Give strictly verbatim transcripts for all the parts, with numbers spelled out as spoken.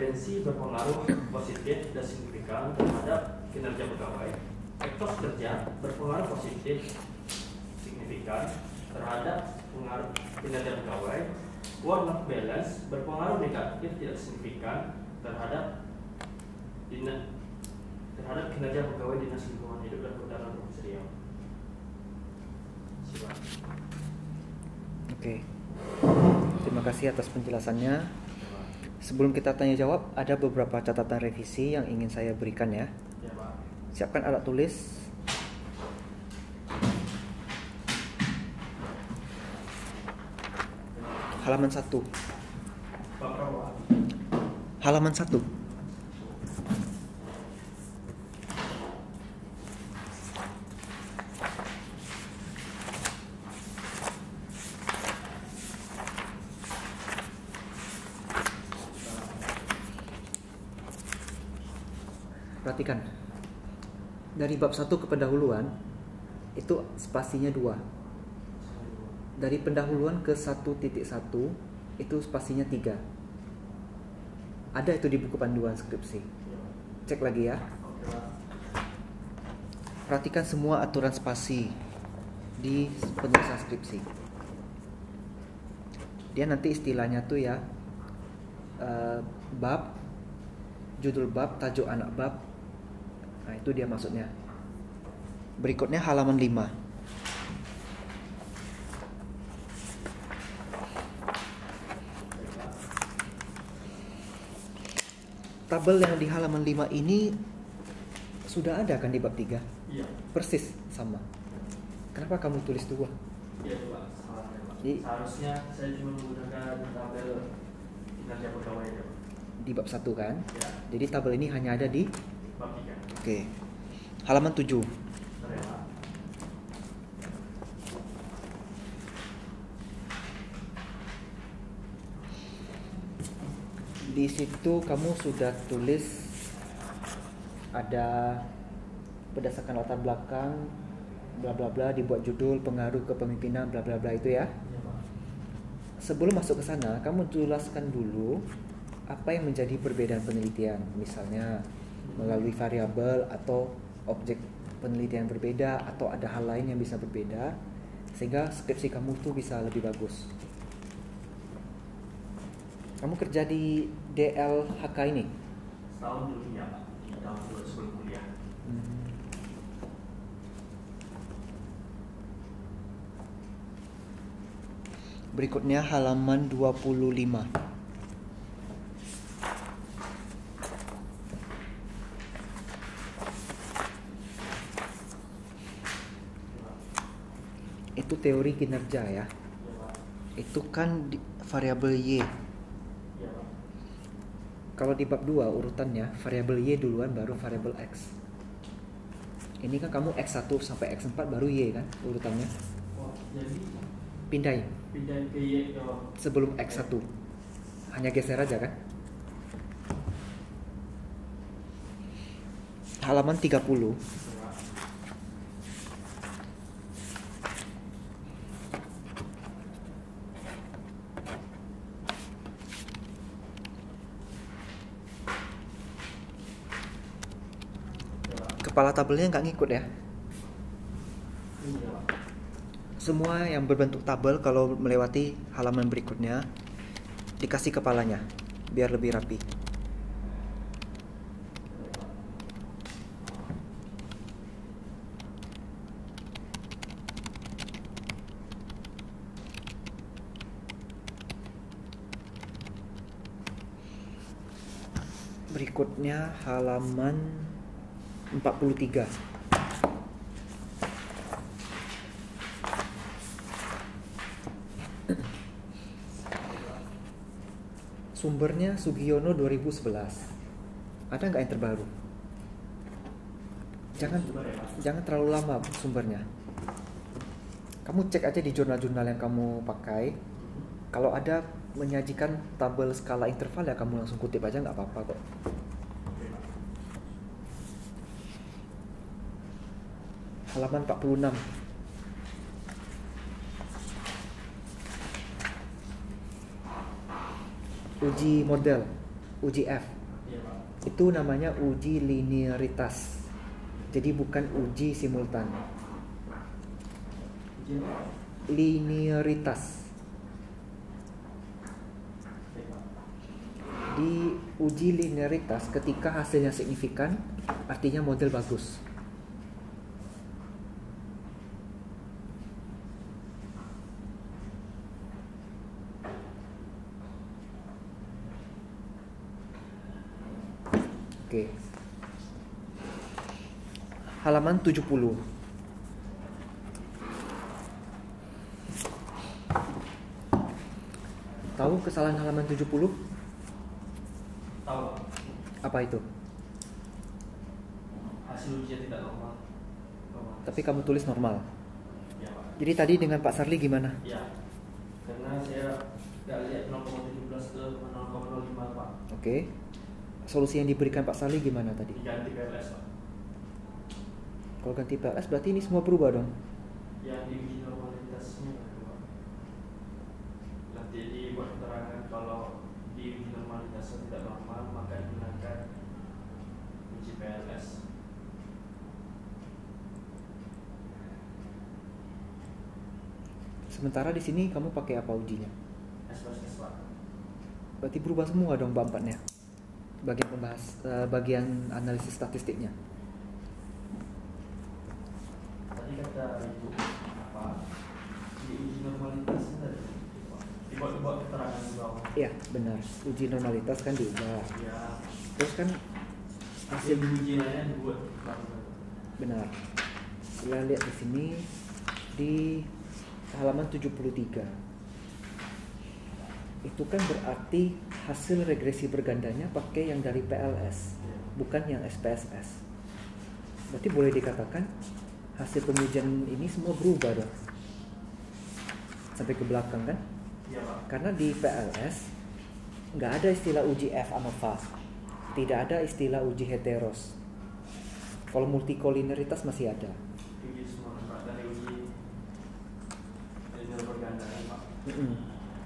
referensi berpengaruh positif dan signifikan terhadap kinerja pegawai. Etos kerja berpengaruh positif signifikan terhadap pengaruh kinerja pegawai. Work-life balance berpengaruh negatif tidak signifikan terhadap dina, terhadap kinerja pegawai dinas lingkungan hidup dan kehutanan Provinsi Riau. Oke, terima kasih atas penjelasannya. Sebelum kita tanya jawab, ada beberapa catatan revisi yang ingin saya berikan ya. Ya, Pak. Siapkan alat tulis. Halaman satu. Halaman satu. Perhatikan. Dari bab satu ke pendahuluan itu spasinya dua. Dari pendahuluan ke satu titik satu itu spasinya tiga. Ada itu di buku panduan skripsi. Cek lagi ya. Perhatikan semua aturan spasi di penulisan skripsi. Dia nanti istilahnya tuh ya uh, bab, judul bab, tajuk anak bab. Nah itu dia maksudnya. Berikutnya halaman lima. Tabel yang di halaman lima ini sudah ada kan di bab tiga? Iya. Persis sama. Kenapa kamu tulis dua? Iya, Pak. Salahnya, Pak. Di- Seharusnya saya cuma menggunakan tabel kinerja pegawai ya, Pak. Di bab satu kan? Ya, Jadi tabel ini hanya ada di bab tiga. Oke. Halaman tujuh. Bentar ya, Pak. Di situ kamu sudah tulis ada berdasarkan latar belakang bla bla bla, dibuat judul pengaruh kepemimpinan bla bla bla itu ya. Iya, Pak. Sebelum masuk ke sana, kamu jelaskan dulu apa yang menjadi perbedaan penelitian, misalnya melalui variabel atau objek penelitian berbeda atau ada hal lain yang bisa berbeda sehingga skripsi kamu tuh bisa lebih bagus. Kamu kerja di D L H K ini? Setahun dulu ya, Pak. Tahun dulu sebelum kuliah. Hmm. Berikutnya halaman dua puluh lima. Itu teori kinerja ya. Iya, Pak. Itu kan di, variabel Y. Iya, Pak. Kalau di bab dua urutannya variabel Y duluan baru variabel X. Ini kan kamu X satu sampai X empat baru Y kan urutannya. Oh, jadi Pindahin pindahin ke Y ke sebelum X satu. Hanya geser aja kan. Halaman tiga puluh. Kepala tabelnya nggak ngikut ya. Iya, Pak. Semua yang berbentuk tabel kalau melewati halaman berikutnya dikasih kepalanya biar lebih rapi. Berikutnya halaman empat puluh tiga. Sumbernya Sugiono dua ribu sebelas. Ada nggak yang terbaru? Jangan jangan terlalu lama sumbernya. Kamu cek aja di jurnal-jurnal yang kamu pakai. Kalau ada menyajikan tabel skala interval ya kamu langsung kutip aja, nggak apa-apa kok. Halaman empat puluh enam. Uji model. uji F. Iya, Pak. Itu namanya uji linearitas. Jadi bukan uji simultan. Uji apa? Linearitas. Oke, Pak. Di uji linearitas ketika hasilnya signifikan, artinya model bagus. Oke. Halaman tujuh puluh. Tahu kesalahan halaman tujuh puluh? Tahu, Pak. Apa itu? Hasil ujian tidak normal. Normal. Tapi kamu tulis normal. Ya, Pak. Jadi tadi dengan Pak Sarli gimana? Ya, karena saya nggak lihat nol koma tujuh belas ke nol koma nol lima, Pak. Oke. Solusi yang diberikan Pak Sarli gimana tadi? Diganti P L S, Pak. Kalau ganti P L S berarti ini semua berubah dong. Yang diuji normalitasnya, Pak. Nanti dibuat keterangan kalau diuji normalitasnya tidak normal, maka digunakan uji P L S. Sementara di sini kamu pakai apa ujinya? S plus S, Pak. Berarti berubah semua dong bab empatnya. Bagian pembahas, uh, bagian analisis statistiknya. Tadi kata itu apa? Diuji normalitasnya tadi, Pak. Dibuat-buat keterangan di bawah. Iya, benar. Uji normalitas kan diubah. Ya, Terus kan hasil hasil uji lainnya dibuat. benar. Kita lihat di sini di halaman tujuh puluh tiga. Itu kan berarti hasil regresi bergandanya pakai yang dari P L S, bukan yang S P S S. Berarti boleh dikatakan hasil pengujian ini semua berubah dong. Sampai ke belakang kan? Iya, Pak. Karena di P L S nggak ada istilah uji F sama F A. Tidak ada istilah uji heteros. Kalau multikolinearitas masih ada. Uji semua, Pak. Dari uji dari bergandanya, Pak. Mm-mm.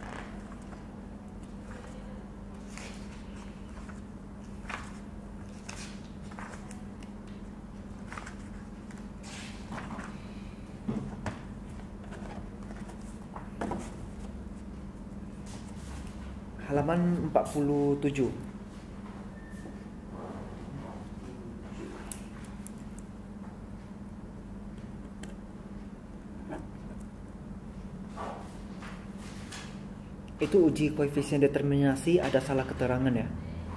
Halaman empat puluh tujuh. Itu uji koefisien determinasi ada salah keterangan ya.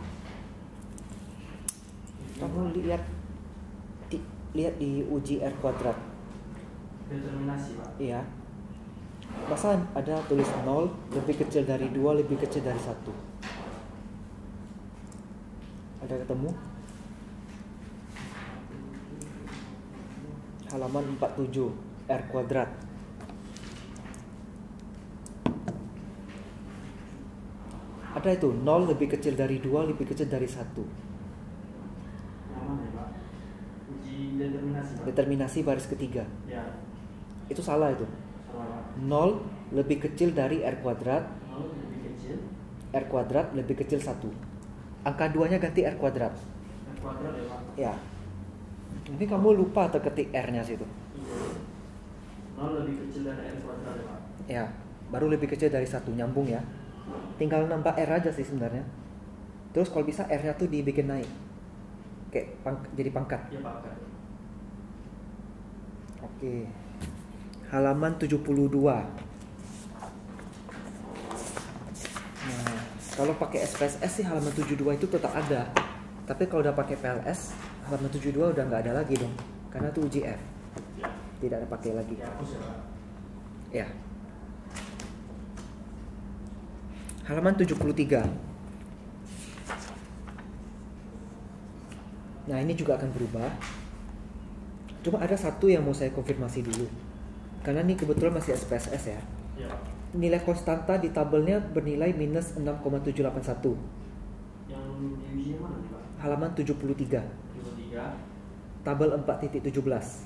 Kamu lihat di, lihat di uji R kuadrat. Determinasi, Pak. Iya. Masa ada tulis nol lebih kecil dari dua lebih kecil dari satu. Ada ketemu? Halaman empat puluh tujuh R kuadrat. Ada itu nol lebih kecil dari dua lebih kecil dari satu. Yang mana, Pak? Uji determinasi, Pak. Determinasi baris ketiga. Ya, Itu salah itu. salah, Pak. nol lebih kecil dari R kuadrat, nol lebih kecil. R kuadrat lebih kecil satu. Angka dua nya ganti R kuadrat. R kuadrat ya, Pak. Ya. Mungkin kamu lupa atau ketik R-nya situ. Iya. nol lebih kecil dari R kuadrat ya, Pak. Ya, baru lebih kecil dari satu, nyambung ya. Tinggal nambah R aja sih sebenarnya. Terus kalau bisa R-nya tuh dibikin naik. Kayak pang- jadi pangkat. Iya, Pak. Oke. Halaman tujuh puluh dua. Nah, kalau pakai S P S S sih halaman tujuh puluh dua itu tetap ada. Tapi kalau udah pakai P L S, halaman tujuh puluh dua udah nggak ada lagi dong. Karena itu uji F. Ya. Tidak ada pakai lagi. Dihapus ya, Pak. Ya. Halaman tujuh puluh tiga. Nah, ini juga akan berubah. Cuma ada satu yang mau saya konfirmasi dulu. Karena ini kebetulan masih S P S S ya. Iya, Pak. Nilai konstanta di tabelnya bernilai minus enam koma tujuh delapan satu. Yang diujinya mana nih, Pak? Halaman tujuh puluh tiga. tujuh puluh tiga. Tabel empat titik tujuh belas.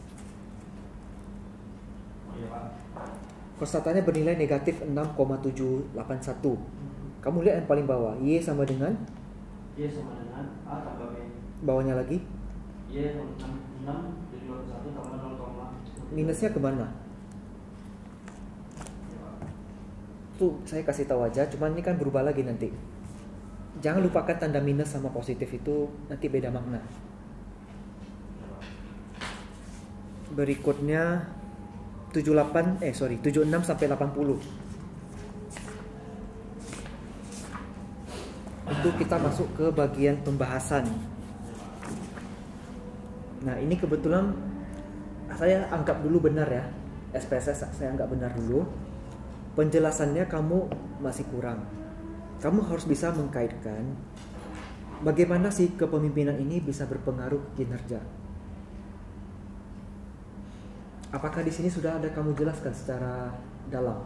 Oh iya, Pak. Konstantanya bernilai negatif enam koma tujuh delapan satu. Kamu lihat yang paling bawah, Y sama dengan Y sama dengan A tambah B. Bawahnya lagi. Y enam jadi dua puluh satu tambah nol koma satu. Minusnya kemana? Tuh saya kasih tahu aja, cuman ini kan berubah lagi nanti. Jangan lupakan tanda minus sama positif itu nanti beda makna. Berikutnya tujuh puluh delapan eh sorry tujuh puluh enam sampai delapan puluh. Itu kita masuk ke bagian pembahasan. Nah, ini kebetulan saya anggap dulu benar ya. S P S S saya anggap benar dulu. Penjelasannya kamu masih kurang. Kamu harus bisa mengkaitkan bagaimana sih kepemimpinan ini bisa berpengaruh ke kinerja. Apakah di sini sudah ada kamu jelaskan secara dalam?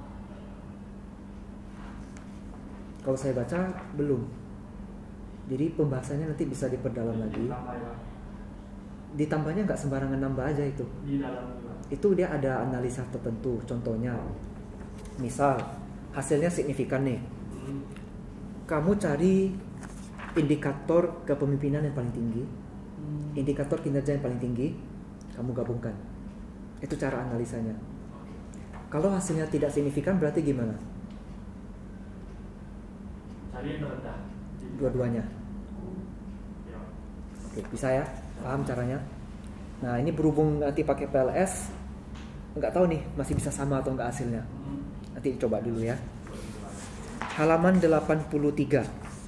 Kalau saya baca belum. Jadi pembahasannya nanti bisa diperdalam lagi. Ditambahnya nggak sembarangan nambah aja itu. Di dalam Itu dia ada analisa tertentu. Contohnya, misal hasilnya signifikan nih. Kamu cari indikator kepemimpinan yang paling tinggi, indikator kinerja yang paling tinggi, kamu gabungkan. Itu cara analisanya. Kalau hasilnya tidak signifikan berarti gimana? cari yang terendah. Dua-duanya. Ya. Oke, bisa ya? Paham caranya? Nah, ini berhubung nanti pakai P L S, nggak tahu nih masih bisa sama atau nggak hasilnya. Nanti coba dulu ya. Halaman delapan puluh tiga.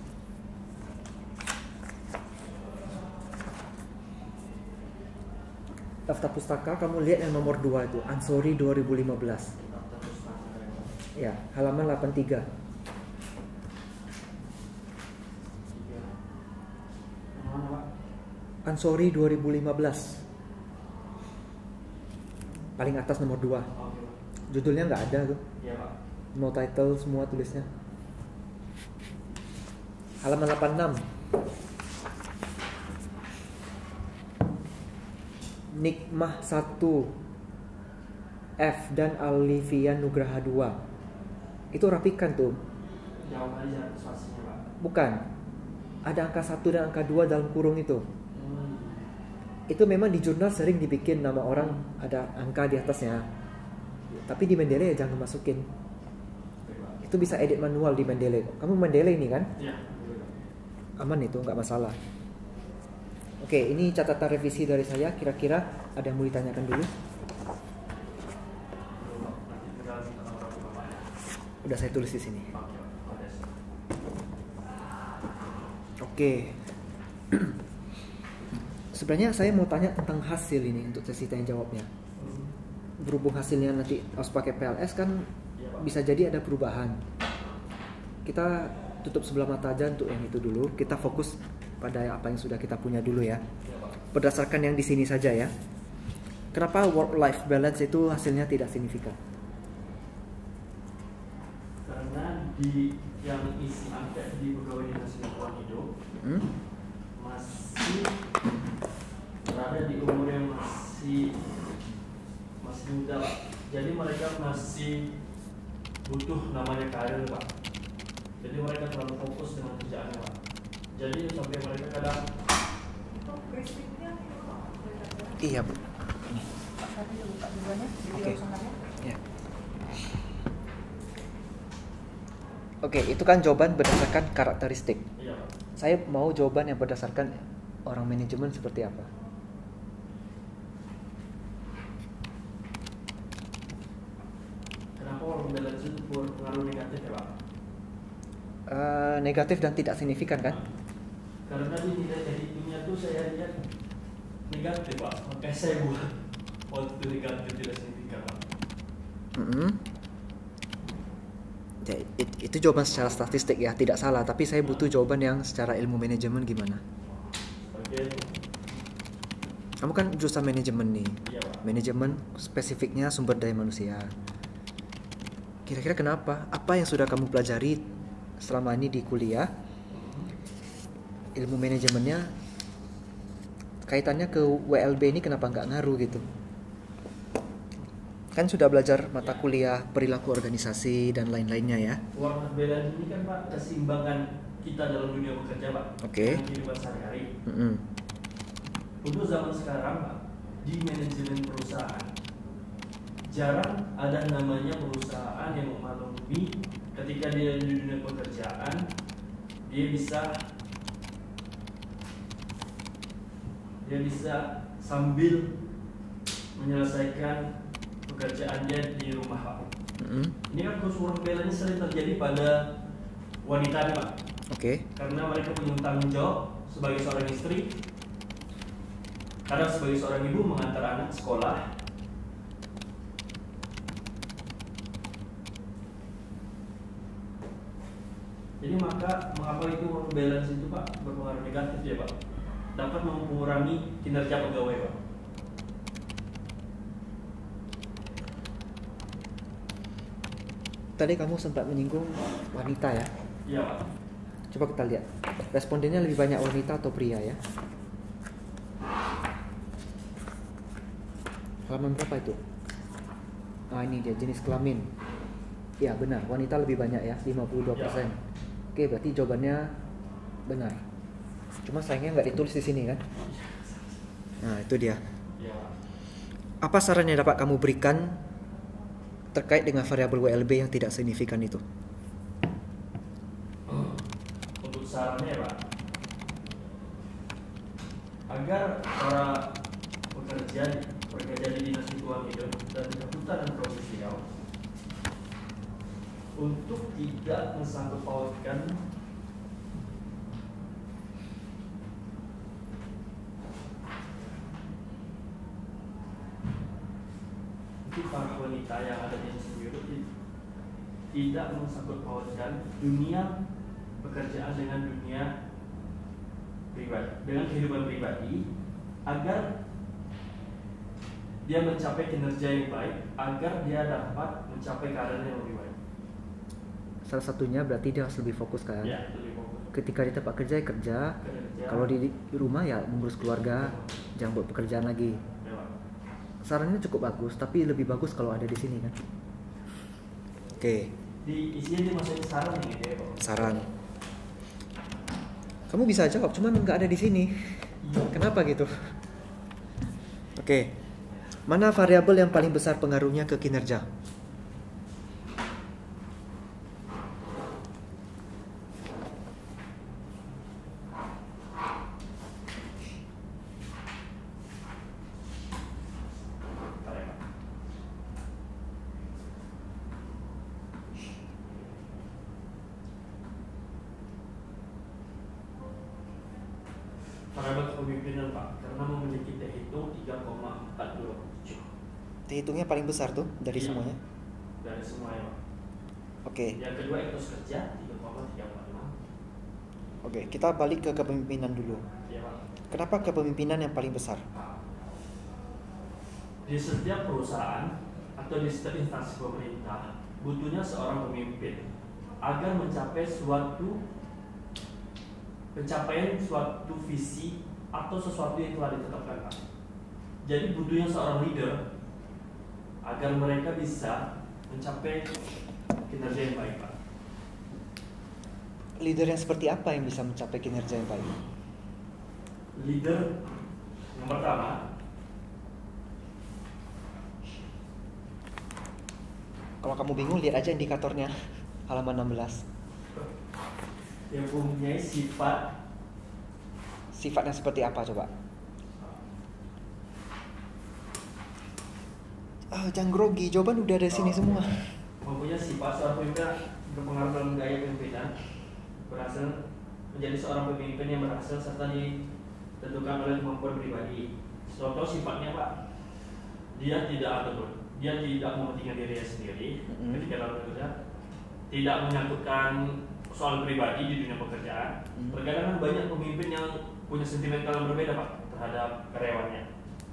Daftar pustaka kamu lihat yang nomor dua itu, Ansori dua ribu lima belas. Ya, halaman delapan puluh tiga. Ansori dua ribu lima belas. Paling atas nomor dua. Judulnya nggak ada tuh. Iya, Pak. No title semua tulisnya. Halaman delapan puluh enam. Nikmah satu F dan Alifian Nugraha dua. Itu rapikan tuh. Jawabannya spasinya, Pak. Bukan. Ada angka satu dan angka dua dalam kurung itu. Hmm. Itu memang di jurnal sering dibikin nama orang ada angka di atasnya. Tapi di Mendeley ya jangan masukin. Itu bisa edit manual di Mendeley. Kamu Mendeley ini kan? Iya. Aman itu, nggak masalah. Oke, ini catatan revisi dari saya. Kira-kira ada yang mau ditanyakan dulu? Udah saya tulis di sini. Oke. Sebenarnya saya mau tanya tentang hasil ini untuk sesi tanya jawabnya. Berhubung hasilnya nanti harus pakai P L S kan bisa jadi ada perubahan. Kita tutup sebelah mata aja untuk yang itu dulu. Kita fokus pada apa yang sudah kita punya dulu ya. Berdasarkan yang di sini saja ya. Kenapa work life balance itu hasilnya tidak signifikan? Karena di yang isi angket di pegawai dinas lingkungan hidup Hmm? masih berada di umur yang masih masih muda, Pak. Jadi mereka masih butuh namanya karir, Pak. Jadi mereka terlalu fokus dengan kerjaannya, Pak. Jadi sampai mereka kadang Iya, Bu. Oke. Ya. Oke, itu kan jawaban berdasarkan karakteristik. iya, Pak. Saya mau jawaban yang berdasarkan orang manajemen seperti apa. Kenapa orang balance itu berpengaruh negatif ya, Pak? Uh, negatif dan tidak signifikan kan? Karena di nilai hitungnya tuh saya lihat negatif, Pak. Makanya saya buat waktu negatif tidak signifikan, Pak. Mm-hmm. Ya, it- itu jawaban secara statistik ya, tidak salah. Tapi saya butuh jawaban yang secara ilmu manajemen gimana? Sebagai Kamu kan jurusan manajemen nih. iya, Pak. Manajemen spesifiknya sumber daya manusia. Kira-kira kenapa? Apa yang sudah kamu pelajari selama ini di kuliah? Ilmu manajemennya kaitannya ke W L B ini kenapa nggak ngaruh gitu? Kan sudah belajar mata kuliah perilaku organisasi dan lain-lainnya ya. Work life balance ini kan, Pak, keseimbangan kita dalam dunia bekerja, Pak. Oke. Dalam kehidupan sehari-hari. Mm-mm. Untuk zaman sekarang, Pak, di manajemen perusahaan jarang ada namanya perusahaan yang memaklumi ketika dia di dunia pekerjaan dia bisa dia bisa sambil menyelesaikan pekerjaannya di rumah, Pak. Mm-mm. Ini kan kursus work balance sering terjadi pada wanita nih, Pak. Oke. Karena mereka punya tanggung jawab sebagai seorang istri, kadang sebagai seorang ibu mengantar anak sekolah. Jadi maka mengapa itu work balance itu, Pak, berpengaruh negatif ya, Pak? Dapat mengurangi kinerja pegawai, Pak. Tadi kamu sempat menyinggung wanita ya. Iya, Pak. Coba kita lihat. Respondennya lebih banyak wanita atau pria ya? Halaman berapa itu? Ah, ini dia jenis kelamin. Ya benar, wanita lebih banyak ya, lima puluh dua persen. Ya. Oke, berarti jawabannya benar. Cuma sayangnya nggak ditulis di sini kan? Nah, itu dia. Iya, Pak. Apa saran yang dapat kamu berikan terkait dengan variabel W L B yang tidak signifikan itu? Untuk sarannya, Pak, agar para pekerja bekerja di dinas lingkungan hidup dan kehutanan provinsial untuk tidak mensangkut pautkan untuk para wanita yang ada di dinas lingkungan hidup tidak mensangkut pautkan dunia pekerjaan dengan dunia pribadi, dengan kehidupan pribadi, agar dia mencapai kinerja yang baik, agar dia dapat mencapai karir yang lebih baik. Salah satunya berarti dia harus lebih fokus kan? Ya, lebih fokus. Ketika di tempat kerja ya kerja, Kerja. kalau di, di rumah ya mengurus keluarga, jangan buat pekerjaan lagi. Ya, Pak. Sarannya cukup bagus, tapi lebih bagus kalau ada di sini kan? Oke, Di isinya dia masukin saran nih, gitu ya, Pak. saran. Kamu bisa jawab, cuman nggak ada di sini. Iya. Kenapa gitu? Oke, mana variabel yang paling besar pengaruhnya ke kinerja? Bentar ya, Pak. Variabel kepemimpinan, Pak, karena memiliki T hitung tiga koma empat dua tujuh Dihitungnya paling besar tuh dari Iya. semuanya. dari semuanya, Pak. Oke, Yang kedua etos kerja tiga koma tiga empat lima. oke, kita balik ke kepemimpinan dulu. Ya, Pak. Kenapa kepemimpinan yang paling besar? Di setiap perusahaan atau di setiap instansi pemerintah butuhnya seorang pemimpin agar mencapai suatu pencapaian suatu visi atau sesuatu yang telah ditetapkan, Pak. Jadi butuhnya seorang leader agar mereka bisa mencapai kinerja yang baik, Pak. Leader yang seperti apa yang bisa mencapai kinerja yang baik? Leader yang pertama, Kalau kamu bingung, lihat aja indikatornya halaman enam belas. yang mempunyai sifat Sifatnya seperti apa coba? Ah, jangan grogi, jawaban udah ada di sini Oh. semua. mempunyai sifat seorang pemimpin berpengaruh dalam gaya kepemimpinan, berhasil menjadi seorang pemimpin yang berhasil serta ditentukan oleh kemampuan pribadi. Contoh sifatnya, Pak, dia tidak atur, dia tidak mementingkan dirinya sendiri Mm-hmm. ketika dalam bekerja, tidak menyangkutkan soal pribadi di dunia pekerjaan. Mm. Terkadang kan banyak pemimpin yang punya sentimental yang berbeda, Pak, terhadap karyawannya.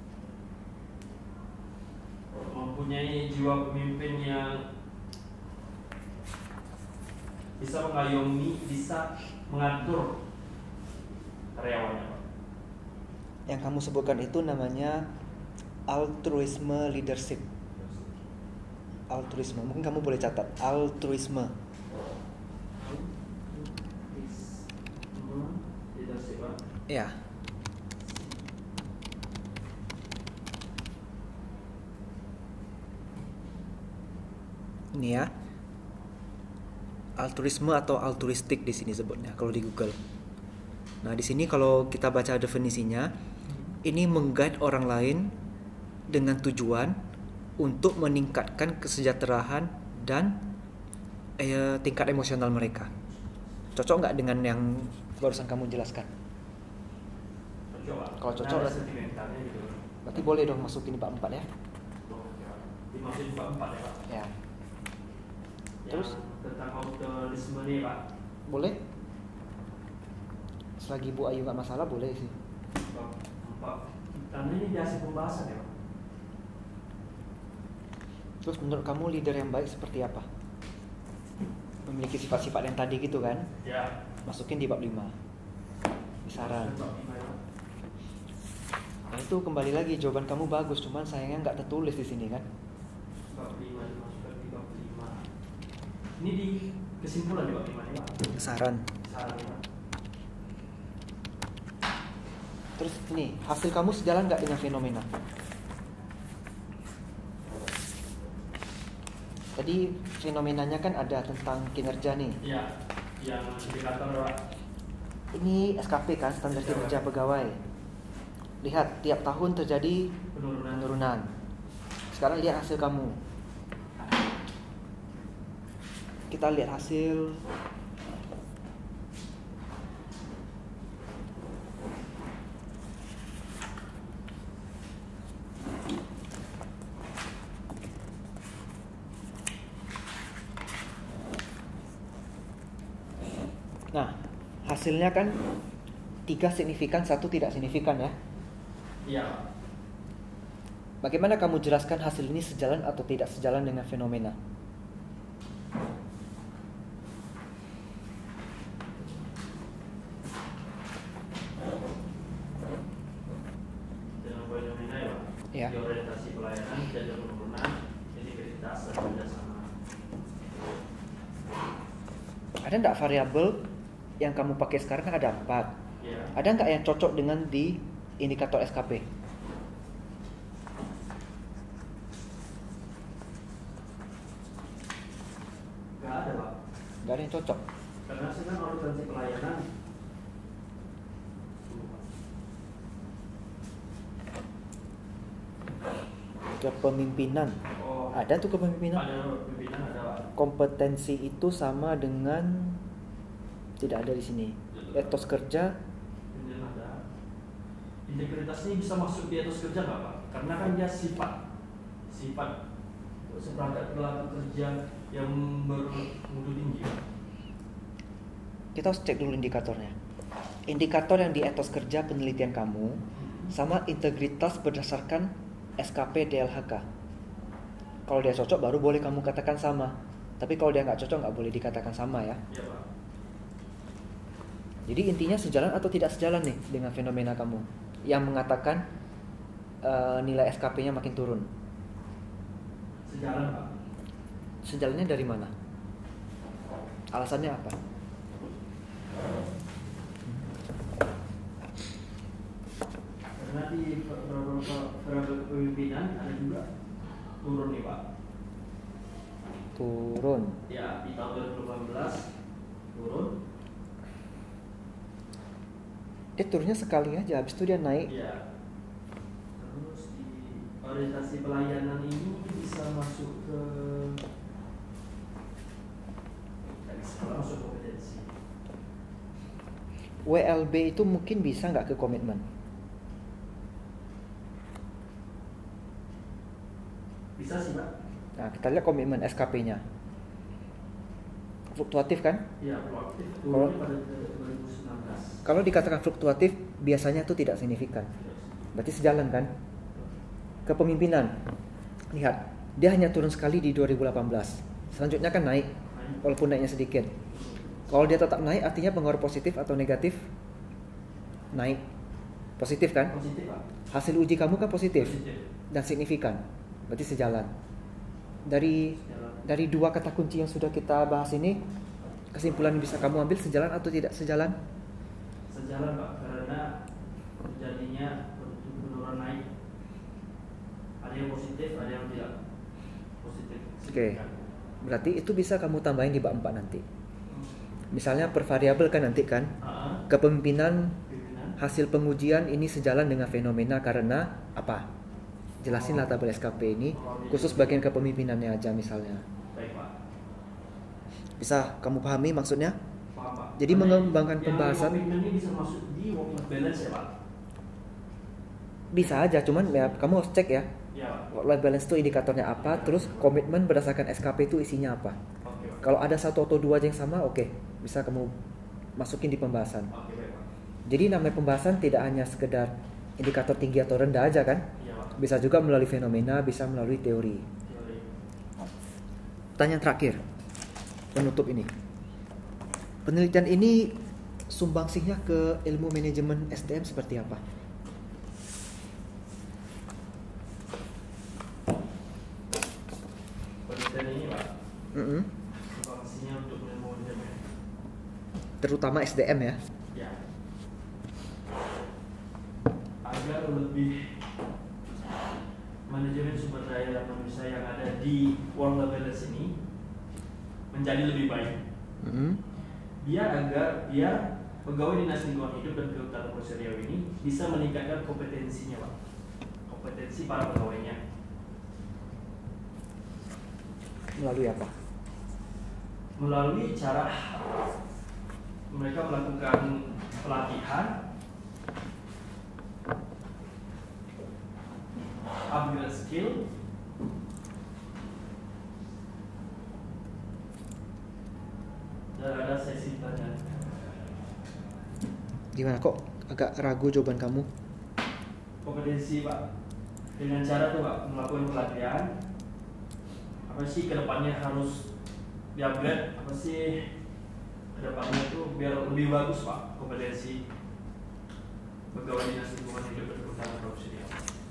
Mempunyai jiwa pemimpin yang bisa mengayomi, bisa mengatur karyawannya, Pak. Yang kamu sebutkan itu namanya altruisme leadership. Altruisme, mungkin kamu boleh catat altruisme. Pak. Ya. Ini ya. Altruisme atau altruistik di sini sebutnya kalau di Google. Nah, di sini kalau kita baca definisinya, ini mengguide orang lain dengan tujuan untuk meningkatkan kesejahteraan dan eh, tingkat emosional mereka. Cocok nggak dengan yang barusan kamu jelaskan? Cocok Pak. Kalau cocok, Nah, ada sentimentalnya gitu. Berarti boleh dong masukin bab empat ya? Oke, Pak. Dimasukin bab empat ya Pak. Ya. Yang Terus? tentang altruisme nih Pak. Boleh? Selagi Bu Ayu nggak masalah boleh sih. Bab empat. Karena ini di hasil pembahasan ya Pak. Terus menurut kamu leader yang baik seperti apa? Memiliki sifat-sifat yang tadi gitu kan? Ya. Masukin di bab lima. Saran. Bab lima ya Pak. Nah itu kembali lagi jawaban kamu bagus, cuman sayangnya nggak tertulis di sini kan? Bab lima dimasukkan di bab lima. Ini di kesimpulan di bab lima ya Pak. Saran. Saran ya Pak. Terus ini hasil kamu sejalan nggak dengan fenomena? Tadi fenomenanya kan ada tentang kinerja nih. Iya, yang indikator Pak. Ini S K P kan, standar kinerja pegawai. Lihat tiap tahun terjadi Penurunan. penurunan. Sekarang lihat hasil kamu. Kita lihat hasil. Nah, hasilnya kan tiga signifikan, satu tidak signifikan ya. Iya Pak. Bagaimana kamu jelaskan hasil ini sejalan atau tidak sejalan dengan fenomena? Dengan fenomena ya Pak. Ya. Di orientasi pelayanan, jadwal penurunan, integritas dan kerjasama. Ada nggak variabel yang kamu pakai sekarang kan ada empat. Iya. Ada nggak yang cocok dengan di indikator S K P? Nggak ada Pak. Nggak ada yang cocok. Karena sih kan orientasi pelayanan. Kepemimpinan. Oh, Ada tuh kepemimpinan. ada pimpinan ada Pak. Kompetensi itu sama dengan tidak ada di sini. Etos kerja. Pimpinan ada. Integritas ini bisa masuk di etos kerja nggak Pak? Karena kan dia sifat sifat seperangkat perilaku kerja yang bermutu tinggi Pak. Kita harus cek dulu indikatornya. Indikator yang di etos kerja penelitian kamu sama integritas berdasarkan S K P D L H K. Kalau dia cocok baru boleh kamu katakan sama. Tapi kalau dia nggak cocok nggak boleh dikatakan sama ya. Iya Pak. Jadi intinya sejalan atau tidak sejalan nih dengan fenomena kamu yang mengatakan uh, nilai S K P-nya makin turun. Sejalan Pak. Sejalannya dari mana? Alasannya apa? Karena di variabel kepemimpinan ada juga turun nih Pak. Turun. Ya, di tahun dua ribu delapan belas turun. Dia turunnya sekali aja, habis itu dia naik. Ya. Terus di orientasi pelayanan ini bisa masuk ke tadi sekolah masuk kompetensi. W L B itu mungkin bisa nggak ke komitmen? Bisa sih Pak. Nah, kita lihat komitmen S K P-nya. Fluktuatif kan? Ya, proaktif Kalau- turunnya pada dua ribu sembilan belas. Kalau dikatakan fluktuatif, biasanya itu tidak signifikan. Berarti sejalan kan? Kepemimpinan. Lihat, dia hanya turun sekali di dua ribu delapan belas. Selanjutnya kan naik, walaupun naiknya sedikit. Kalau dia tetap naik, artinya pengaruh positif atau negatif? Naik. Positif kan? Positif Pak. Hasil uji kamu kan positif Positif. dan signifikan. Berarti sejalan. Dari Sejalan. dari dua kata kunci yang sudah kita bahas ini, kesimpulan yang bisa kamu ambil sejalan atau tidak sejalan? Sejalan Pak. Karena signifikan. Berarti itu bisa kamu tambahin di bab empat nanti. Misalnya per variabel kan nanti kan. Uh-huh. Kepemimpinan Pimpinan. hasil pengujian ini sejalan dengan fenomena karena apa? Jelasinlah tabel S K P ini khusus bagian kepemimpinannya aja misalnya. Baik, Pak. Bisa kamu pahami maksudnya? Paham, Pak. Jadi Karena mengembangkan yang pembahasan komitmen ini bisa masuk di work life balance ya, Pak? bisa aja, cuman ya kamu harus cek ya. Ya, Pak. Work life balance itu indikatornya apa, terus komitmen berdasarkan S K P itu isinya apa. Oke, Pak. Kalau ada satu atau dua aja yang sama, oke, bisa kamu masukin di pembahasan. Oke, baik, Pak. Jadi namanya pembahasan tidak hanya sekedar indikator tinggi atau rendah aja kan, Iya, Pak. bisa juga melalui fenomena, bisa melalui teori. Teori. Pertanyaan terakhir, penutup ini. Penelitian ini sumbangsihnya ke ilmu manajemen S D M seperti apa? Penelitian ini, Pak, Mm-mm. fungsinya untuk manajemen. Terutama S D M ya. Ya. Agar lebih manajemen sumber daya manusia yang ada di work life balance ini menjadi lebih baik. Mm-mm. Biar agar biar pegawai dinas lingkungan hidup dan kehutanan Kepulauan Riau ini bisa meningkatkan kompetensinya, Pak. Kompetensi para pegawainya. Melalui apa? Melalui cara mereka melakukan pelatihan, upgrade skill, dan ada sesi tanya. Gimana kok agak ragu jawaban kamu? Kompetensi, Pak, dengan cara tuh, Pak, melakukan pelatihan. Apa sih kedepannya harus di-upgrade, apa sih kedepannya itu biar lebih bagus, Pak, kompetensi pegawai dinas lingkungan hidup dan kehutanan Kepulauan Riau.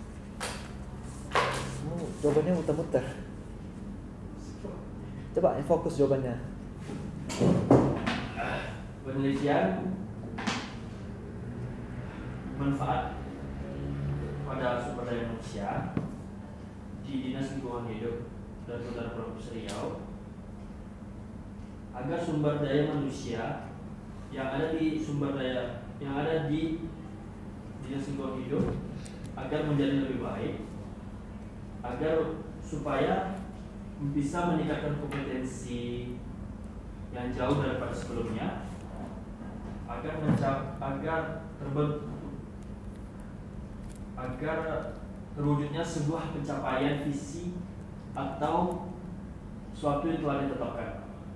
Oh, jawabannya muter-muter. Coba yang fokus jawabannya. Penelitian manfaat pada sumber daya manusia di dinas lingkungan hidup dan kehutanan Kepulauan Riau agar sumber daya manusia yang ada di sumber daya yang ada di dinas lingkungan hidup agar menjadi lebih baik, agar supaya bisa meningkatkan kompetensi yang jauh daripada sebelumnya, agar mencap agar terbentuk agar terwujudnya sebuah pencapaian visi atau suatu yang telah ditetapkan.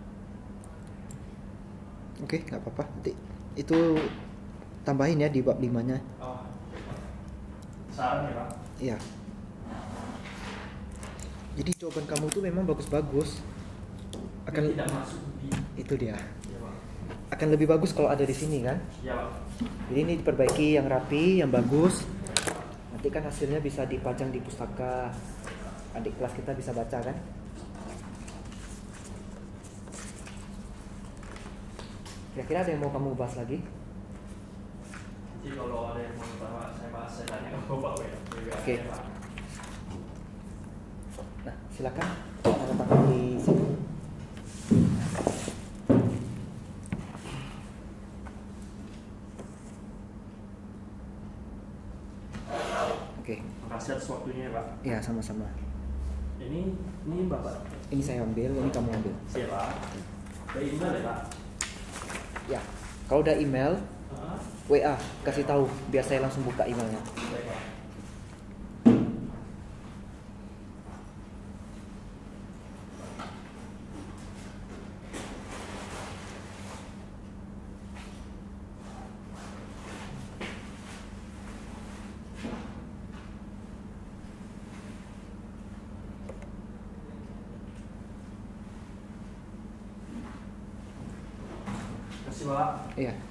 Oke, nggak apa-apa. Nanti itu tambahin ya di bab limanya. Oh, saran ya, Pak. Iya. Jadi jawaban kamu tuh memang bagus-bagus. Akan Yang tidak masuk di itu dia. ya, Pak. Akan lebih bagus kalau ada di sini kan. Ya, Pak. Jadi ini diperbaiki yang rapi, yang bagus. Nanti kan hasilnya bisa dipajang di pustaka. Adik kelas kita bisa baca kan. Kira-kira ada yang mau kamu bahas lagi? Jadi kalau ada yang mau bahas, saya bahas, saya tanya ke Bapak ya. Oke. Nah, silakan tanda tangan di sini. Oke. Makasih atas waktunya, Pak. Ya, sama-sama. Ini ini Bapak. Ini saya ambil, ini kamu ambil. Siapa? Dari email ya, Pak? Ya, kalau udah email, Heeh. W A kasih tahu biar saya langsung buka emailnya. Baik, Pak. Terima kasih, Pak. Iya.